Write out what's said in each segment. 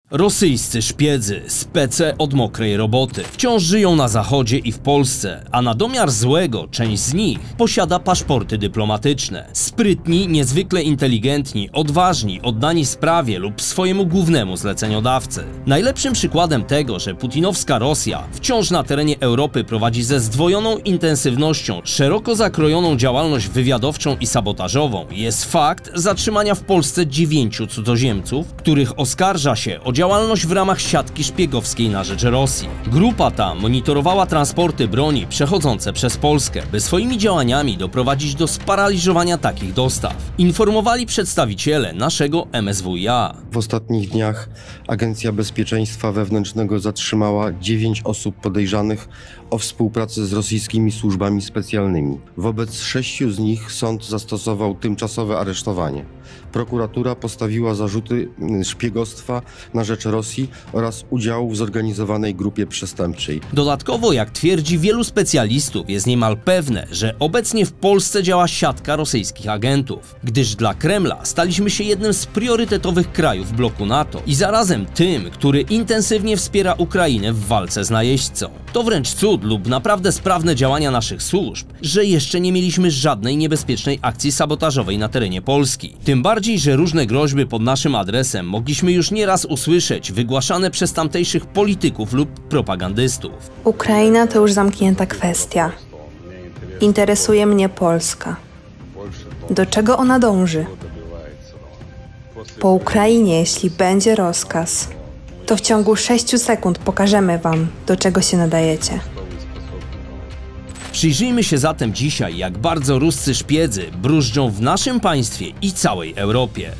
Rosyjscy szpiedzy, spece od mokrej roboty, wciąż żyją na Zachodzie i w Polsce, a na domiar złego część z nich posiada paszporty dyplomatyczne. Sprytni, niezwykle inteligentni, odważni, oddani sprawie lub swojemu głównemu zleceniodawcy. Najlepszym przykładem tego, że putinowska Rosja wciąż na terenie Europy prowadzi ze zdwojoną intensywnością szeroko zakrojoną działalność wywiadowczą i sabotażową, jest fakt zatrzymania w Polsce 9 cudzoziemców, których oskarża się o działalność w ramach siatki szpiegowskiej na rzecz Rosji. Grupa ta monitorowała transporty broni przechodzące przez Polskę, by swoimi działaniami doprowadzić do sparaliżowania takich dostaw. Informowali przedstawiciele naszego MSWiA. W ostatnich dniach Agencja Bezpieczeństwa Wewnętrznego zatrzymała 9 osób podejrzanych o współpracę z rosyjskimi służbami specjalnymi. Wobec 6 z nich sąd zastosował tymczasowe aresztowanie. Prokuratura postawiła zarzuty szpiegostwa na rzecz Rosji oraz udziału w zorganizowanej grupie przestępczej. Dodatkowo, jak twierdzi wielu specjalistów, jest niemal pewne, że obecnie w Polsce działa siatka rosyjskich agentów, gdyż dla Kremla staliśmy się jednym z priorytetowych krajów bloku NATO i zarazem tym, który intensywnie wspiera Ukrainę w walce z najeźdźcą. To wręcz cud lub naprawdę sprawne działania naszych służb, że jeszcze nie mieliśmy żadnej niebezpiecznej akcji sabotażowej na terenie Polski. Tym bardziej, że różne groźby pod naszym adresem mogliśmy już nieraz usłyszeć, wygłaszane przez tamtejszych polityków lub propagandystów. Ukraina to już zamknięta kwestia. Interesuje mnie Polska. Do czego ona dąży? Po Ukrainie, jeśli będzie rozkaz, to w ciągu 6 sekund pokażemy wam, do czego się nadajecie. Przyjrzyjmy się zatem dzisiaj, jak bardzo ruscy szpiedzy bróżdżą w naszym państwie i całej Europie.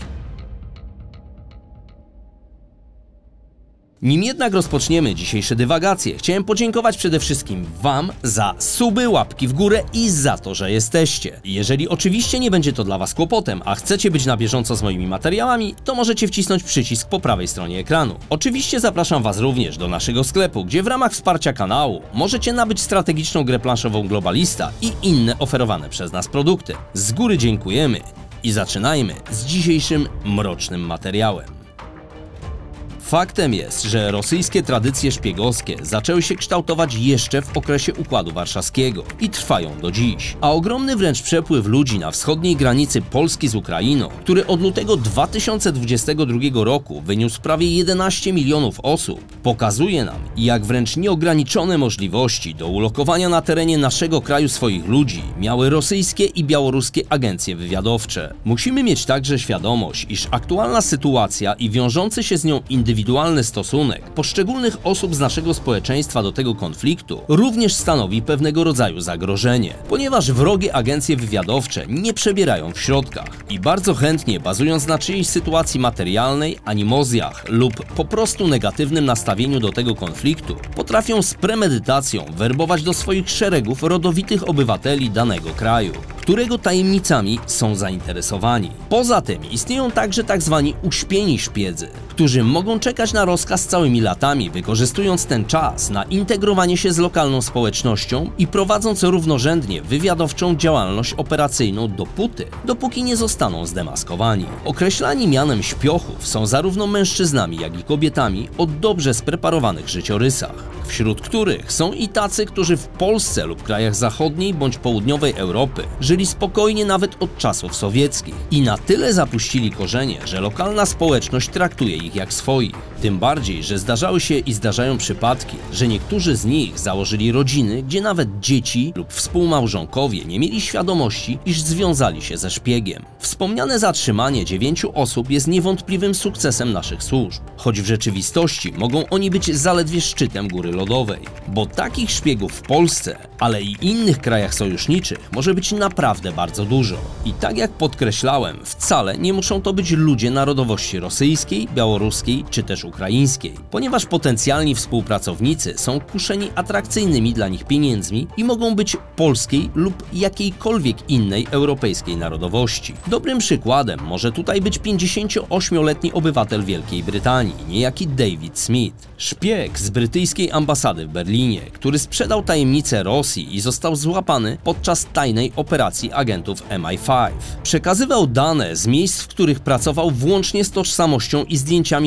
Nim jednak rozpoczniemy dzisiejsze dywagacje, chciałem podziękować przede wszystkim Wam za suby, łapki w górę i za to, że jesteście. Jeżeli oczywiście nie będzie to dla Was kłopotem, a chcecie być na bieżąco z moimi materiałami, to możecie wcisnąć przycisk po prawej stronie ekranu. Oczywiście zapraszam Was również do naszego sklepu, gdzie w ramach wsparcia kanału możecie nabyć strategiczną grę planszową Globalista i inne oferowane przez nas produkty. Z góry dziękujemy i zaczynajmy z dzisiejszym mrocznym materiałem. Faktem jest, że rosyjskie tradycje szpiegowskie zaczęły się kształtować jeszcze w okresie Układu Warszawskiego i trwają do dziś. A ogromny wręcz przepływ ludzi na wschodniej granicy Polski z Ukrainą, który od lutego 2022 roku wyniósł prawie 11 milionów osób, pokazuje nam, jak wręcz nieograniczone możliwości do ulokowania na terenie naszego kraju swoich ludzi miały rosyjskie i białoruskie agencje wywiadowcze. Musimy mieć także świadomość, iż aktualna sytuacja i wiążący się z nią indywidualny stosunek poszczególnych osób z naszego społeczeństwa do tego konfliktu również stanowi pewnego rodzaju zagrożenie, ponieważ wrogie agencje wywiadowcze nie przebierają w środkach i bardzo chętnie, bazując na czyjejś sytuacji materialnej, animozjach lub po prostu negatywnym nastawieniu do tego konfliktu, potrafią z premedytacją werbować do swoich szeregów rodowitych obywateli danego kraju, którego tajemnicami są zainteresowani. Poza tym istnieją także tzw. uśpieni szpiedzy, którzy mogą czekać na rozkaz całymi latami, wykorzystując ten czas na integrowanie się z lokalną społecznością i prowadząc równorzędnie wywiadowczą działalność operacyjną dopóki nie zostaną zdemaskowani. Określani mianem śpiochów są zarówno mężczyznami, jak i kobietami o dobrze spreparowanych życiorysach, wśród których są i tacy, którzy w Polsce lub krajach zachodniej bądź południowej Europy żyli spokojnie nawet od czasów sowieckich i na tyle zapuścili korzenie, że lokalna społeczność traktuje ich jak swoich. Tym bardziej, że zdarzały się i zdarzają przypadki, że niektórzy z nich założyli rodziny, gdzie nawet dzieci lub współmałżonkowie nie mieli świadomości, iż związali się ze szpiegiem. Wspomniane zatrzymanie 9 osób jest niewątpliwym sukcesem naszych służb, choć w rzeczywistości mogą oni być zaledwie szczytem góry lodowej, bo takich szpiegów w Polsce, ale i innych krajach sojuszniczych może być naprawdę bardzo dużo. I tak jak podkreślałem, wcale nie muszą to być ludzie narodowości rosyjskiej, białoruskiej czy też ukraińskiej, ponieważ potencjalni współpracownicy są kuszeni atrakcyjnymi dla nich pieniędzmi i mogą być polskiej lub jakiejkolwiek innej europejskiej narodowości. Dobrym przykładem może tutaj być 58-letni obywatel Wielkiej Brytanii, niejaki David Smith, szpieg z brytyjskiej ambasady w Berlinie, który sprzedał tajemnice Rosji i został złapany podczas tajnej operacji agentów MI5. Przekazywał dane z miejsc, w których pracował, włącznie z tożsamością i zdjęciami personalnymi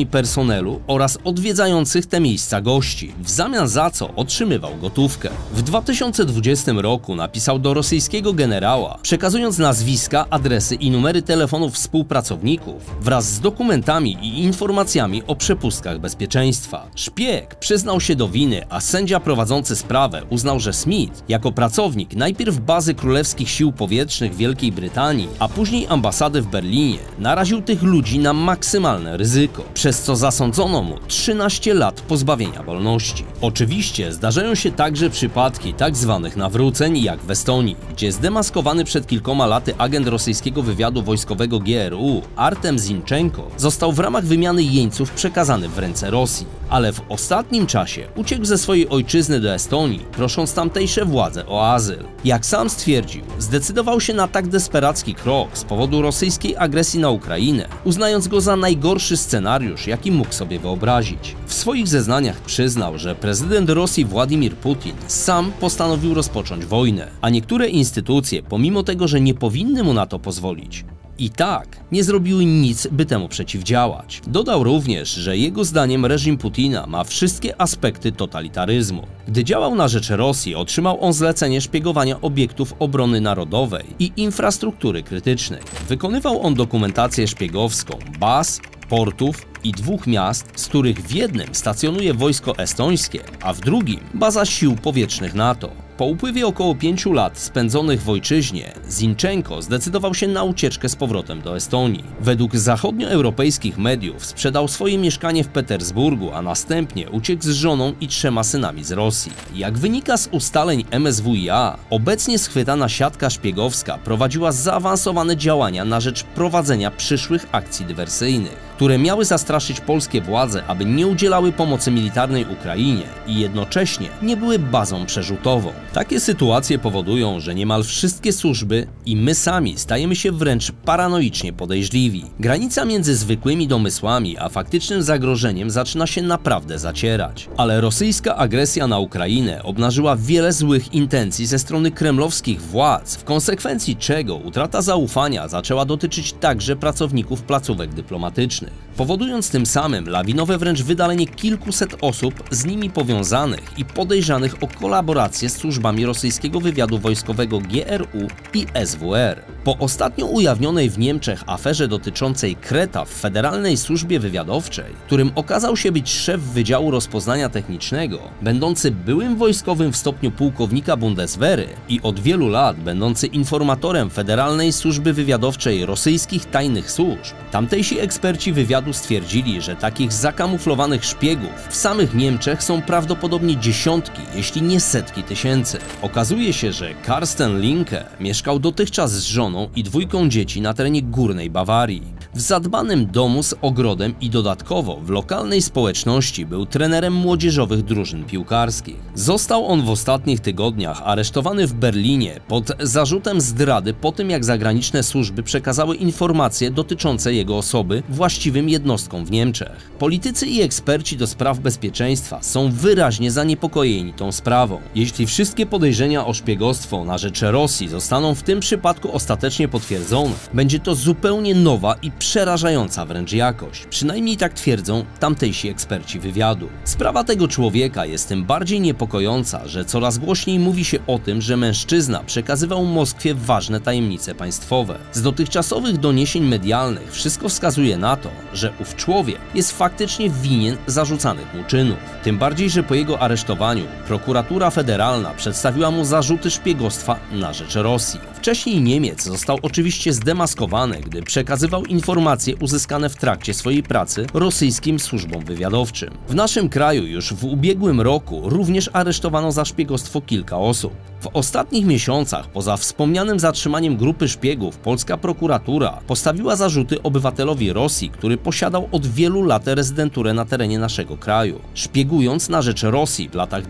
personelu oraz odwiedzających te miejsca gości, w zamian za co otrzymywał gotówkę. W 2020 roku napisał do rosyjskiego generała, przekazując nazwiska, adresy i numery telefonów współpracowników wraz z dokumentami i informacjami o przepustkach bezpieczeństwa. Szpieg przyznał się do winy, a sędzia prowadzący sprawę uznał, że Smith jako pracownik najpierw bazy Królewskich Sił Powietrznych Wielkiej Brytanii, a później ambasady w Berlinie, naraził tych ludzi na maksymalne ryzyko, przez co zasądzono mu 13 lat pozbawienia wolności. Oczywiście zdarzają się także przypadki tzw. nawróceń, jak w Estonii, gdzie zdemaskowany przed kilkoma laty agent rosyjskiego wywiadu wojskowego GRU Artem Zinchenko został w ramach wymiany jeńców przekazany w ręce Rosji, ale w ostatnim czasie uciekł ze swojej ojczyzny do Estonii, prosząc tamtejsze władze o azyl. Jak sam stwierdził, zdecydował się na tak desperacki krok z powodu rosyjskiej agresji na Ukrainę, uznając go za najgorszy scenariusz, jaki mógł sobie wyobrazić. W swoich zeznaniach przyznał, że prezydent Rosji Władimir Putin sam postanowił rozpocząć wojnę, a niektóre instytucje, pomimo tego, że nie powinny mu na to pozwolić, i tak nie zrobiły nic, by temu przeciwdziałać. Dodał również, że jego zdaniem reżim Putina ma wszystkie aspekty totalitaryzmu. Gdy działał na rzecz Rosji, otrzymał on zlecenie szpiegowania obiektów obrony narodowej i infrastruktury krytycznej. Wykonywał on dokumentację szpiegowską baz, portów i 2 miast, z których w jednym stacjonuje wojsko estońskie, a w drugim baza sił powietrznych NATO. Po upływie około 5 lat spędzonych w ojczyźnie, Zinchenko zdecydował się na ucieczkę z powrotem do Estonii. Według zachodnioeuropejskich mediów sprzedał swoje mieszkanie w Petersburgu, a następnie uciekł z żoną i 3 synami z Rosji. Jak wynika z ustaleń MSWiA, obecnie schwytana siatka szpiegowska prowadziła zaawansowane działania na rzecz prowadzenia przyszłych akcji dywersyjnych, które miały zastraszyć polskie władze, aby nie udzielały pomocy militarnej Ukrainie i jednocześnie nie były bazą przerzutową. Takie sytuacje powodują, że niemal wszystkie służby i my sami stajemy się wręcz paranoicznie podejrzliwi. Granica między zwykłymi domysłami a faktycznym zagrożeniem zaczyna się naprawdę zacierać. Ale rosyjska agresja na Ukrainę obnażyła wiele złych intencji ze strony kremlowskich władz, w konsekwencji czego utrata zaufania zaczęła dotyczyć także pracowników placówek dyplomatycznych, powodując tym samym lawinowe wręcz wydalenie kilkuset osób z nimi powiązanych i podejrzanych o kolaborację z służbami rosyjskiego wywiadu wojskowego GRU i SWR. Po ostatnio ujawnionej w Niemczech aferze dotyczącej Kreta w Federalnej Służbie Wywiadowczej, którym okazał się być szef Wydziału Rozpoznania Technicznego, będący byłym wojskowym w stopniu pułkownika Bundeswehry i od wielu lat będący informatorem Federalnej Służby Wywiadowczej rosyjskich tajnych służb, tamtejsi eksperci wywiadu stwierdzili, że takich zakamuflowanych szpiegów w samych Niemczech są prawdopodobnie dziesiątki, jeśli nie setki tysięcy. Okazuje się, że Karsten Linke mieszkał dotychczas z żoną i 2 dzieci na terenie Górnej Bawarii, w zadbanym domu z ogrodem i dodatkowo w lokalnej społeczności był trenerem młodzieżowych drużyn piłkarskich. Został on w ostatnich tygodniach aresztowany w Berlinie pod zarzutem zdrady po tym, jak zagraniczne służby przekazały informacje dotyczące jego osoby właściwym jednostkom w Niemczech. Politycy i eksperci do spraw bezpieczeństwa są wyraźnie zaniepokojeni tą sprawą. Jeśli wszystkie podejrzenia o szpiegostwo na rzecz Rosji zostaną w tym przypadku ostatecznie potwierdzone, będzie to zupełnie nowa i przerażająca wręcz jakość. Przynajmniej tak twierdzą tamtejsi eksperci wywiadu. Sprawa tego człowieka jest tym bardziej niepokojąca, że coraz głośniej mówi się o tym, że mężczyzna przekazywał Moskwie ważne tajemnice państwowe. Z dotychczasowych doniesień medialnych wszystko wskazuje na to, że ów człowiek jest faktycznie winien zarzucanych mu czynów. Tym bardziej, że po jego aresztowaniu prokuratura federalna przedstawiła mu zarzuty szpiegostwa na rzecz Rosji. Wcześniej Niemiec został oczywiście zdemaskowany, gdy przekazywał informacje uzyskane w trakcie swojej pracy rosyjskim służbom wywiadowczym. W naszym kraju już w ubiegłym roku również aresztowano za szpiegostwo kilka osób. W ostatnich miesiącach, poza wspomnianym zatrzymaniem grupy szpiegów, polska prokuratura postawiła zarzuty obywatelowi Rosji, który posiadał od wielu lat rezydenturę na terenie naszego kraju, szpiegując na rzecz Rosji w latach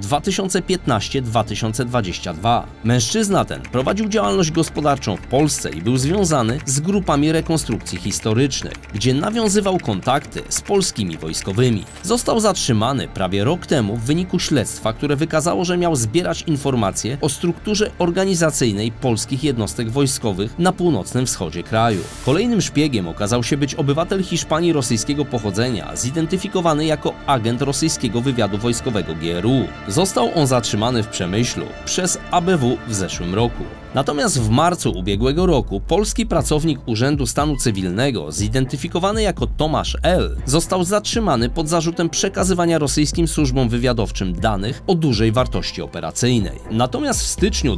2015-2022. Mężczyzna ten prowadził działalność gospodarczą w Polsce i był związany z grupami rekonstrukcji historycznej, gdzie nawiązywał kontakty z polskimi wojskowymi. Został zatrzymany prawie rok temu w wyniku śledztwa, które wykazało, że miał zbierać informacje o strukturach strukturze organizacyjnej polskich jednostek wojskowych na północnym wschodzie kraju. Kolejnym szpiegiem okazał się być obywatel Hiszpanii rosyjskiego pochodzenia, zidentyfikowany jako agent rosyjskiego wywiadu wojskowego GRU. Został on zatrzymany w Przemyślu przez ABW w zeszłym roku. Natomiast w marcu ubiegłego roku polski pracownik Urzędu Stanu Cywilnego, zidentyfikowany jako Tomasz L., został zatrzymany pod zarzutem przekazywania rosyjskim służbom wywiadowczym danych o dużej wartości operacyjnej. Natomiast w styczniu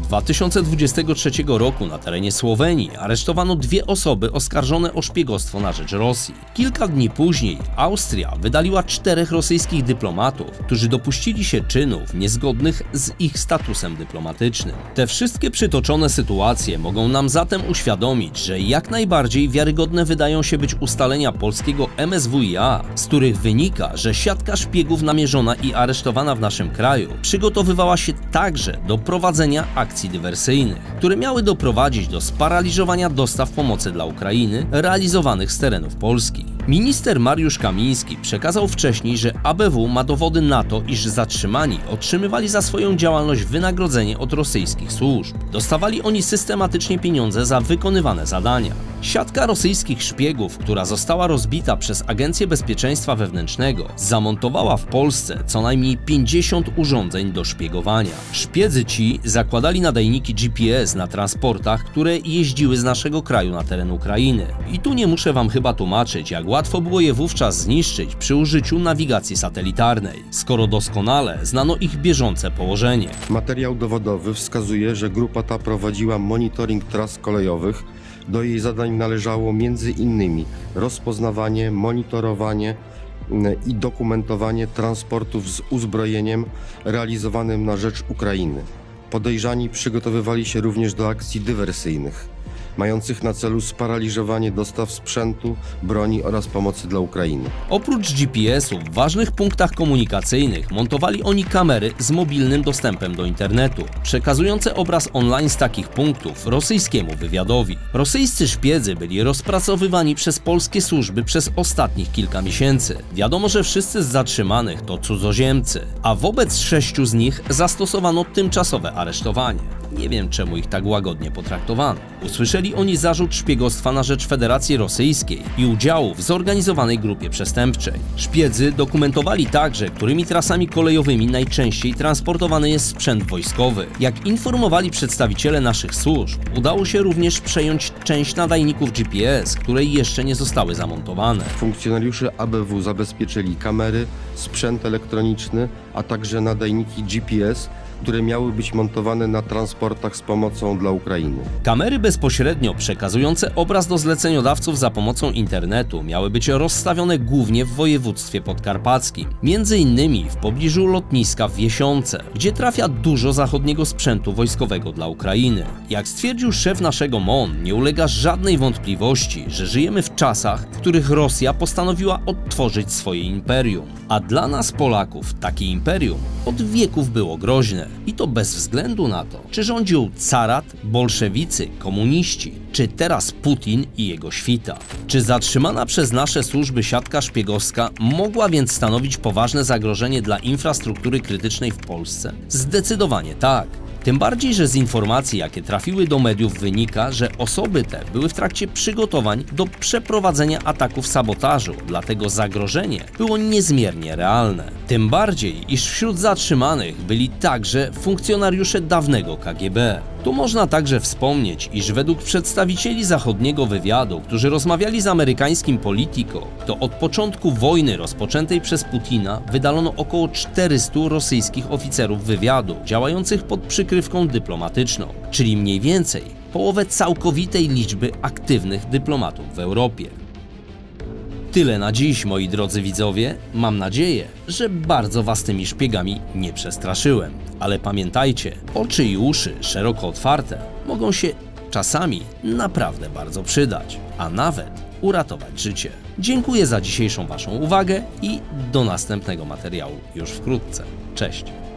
2023 roku na terenie Słowenii aresztowano 2 osoby oskarżone o szpiegostwo na rzecz Rosji. Kilka dni później Austria wydaliła 4 rosyjskich dyplomatów, którzy dopuścili się czynów niezgodnych z ich statusem dyplomatycznym. Te wszystkie przytoczone sytuacje mogą nam zatem uświadomić, że jak najbardziej wiarygodne wydają się być ustalenia polskiego MSWiA, z których wynika, że siatka szpiegów namierzona i aresztowana w naszym kraju przygotowywała się także do prowadzenia akcji dywersyjnych, które miały doprowadzić do sparaliżowania dostaw pomocy dla Ukrainy realizowanych z terenów Polski. Minister Mariusz Kamiński przekazał wcześniej, że ABW ma dowody na to, iż zatrzymani otrzymywali za swoją działalność wynagrodzenie od rosyjskich służb. Dostawali oni systematycznie pieniądze za wykonywane zadania. Siatka rosyjskich szpiegów, która została rozbita przez Agencję Bezpieczeństwa Wewnętrznego, zamontowała w Polsce co najmniej 50 urządzeń do szpiegowania. Szpiedzy ci zakładali nadajniki GPS na transportach, które jeździły z naszego kraju na teren Ukrainy. I tu nie muszę wam chyba tłumaczyć, jak łatwo było je wówczas zniszczyć przy użyciu nawigacji satelitarnej, skoro doskonale znano ich bieżące położenie. Materiał dowodowy wskazuje, że grupa ta prowadziła monitoring tras kolejowych. Do jej zadań należało m.in. rozpoznawanie, monitorowanie i dokumentowanie transportów z uzbrojeniem realizowanym na rzecz Ukrainy. Podejrzani przygotowywali się również do akcji dywersyjnych, mających na celu sparaliżowanie dostaw sprzętu, broni oraz pomocy dla Ukrainy. Oprócz GPS-u w ważnych punktach komunikacyjnych montowali oni kamery z mobilnym dostępem do internetu, przekazujące obraz online z takich punktów rosyjskiemu wywiadowi. Rosyjscy szpiedzy byli rozpracowywani przez polskie służby przez ostatnich kilka miesięcy. Wiadomo, że wszyscy z zatrzymanych to cudzoziemcy, a wobec 6 z nich zastosowano tymczasowe aresztowanie. Nie wiem, czemu ich tak łagodnie potraktowano. Usłyszeli oni zarzut szpiegostwa na rzecz Federacji Rosyjskiej i udziału w zorganizowanej grupie przestępczej. Szpiedzy dokumentowali także, którymi trasami kolejowymi najczęściej transportowany jest sprzęt wojskowy. Jak informowali przedstawiciele naszych służb, udało się również przejąć część nadajników GPS, które jeszcze nie zostały zamontowane. Funkcjonariusze ABW zabezpieczyli kamery, sprzęt elektroniczny, a także nadajniki GPS, które miały być montowane na transportach z pomocą dla Ukrainy. Kamery bezpośrednio przekazujące obraz do zleceniodawców za pomocą internetu miały być rozstawione głównie w województwie podkarpackim, m.in. w pobliżu lotniska w Jesionce, gdzie trafia dużo zachodniego sprzętu wojskowego dla Ukrainy. Jak stwierdził szef naszego MON, nie ulega żadnej wątpliwości, że żyjemy w czasach, w których Rosja postanowiła odtworzyć swoje imperium. A dla nas Polaków takie imperium od wieków było groźne. I to bez względu na to, czy rządził carat, bolszewicy, komuniści, czy teraz Putin i jego świta. Czy zatrzymana przez nasze służby siatka szpiegowska mogła więc stanowić poważne zagrożenie dla infrastruktury krytycznej w Polsce? Zdecydowanie tak. Tym bardziej, że z informacji, jakie trafiły do mediów, wynika, że osoby te były w trakcie przygotowań do przeprowadzenia ataków sabotażu, dlatego zagrożenie było niezmiernie realne. Tym bardziej, iż wśród zatrzymanych byli także funkcjonariusze dawnego KGB. Tu można także wspomnieć, iż według przedstawicieli zachodniego wywiadu, którzy rozmawiali z amerykańskim Politico, to od początku wojny rozpoczętej przez Putina wydalono około 400 rosyjskich oficerów wywiadu działających pod przykrywką dyplomatyczną, czyli mniej więcej połowę całkowitej liczby aktywnych dyplomatów w Europie. Tyle na dziś, moi drodzy widzowie. Mam nadzieję, że bardzo was tymi szpiegami nie przestraszyłem. Ale pamiętajcie, oczy i uszy szeroko otwarte mogą się czasami naprawdę bardzo przydać, a nawet uratować życie. Dziękuję za dzisiejszą waszą uwagę i do następnego materiału już wkrótce. Cześć!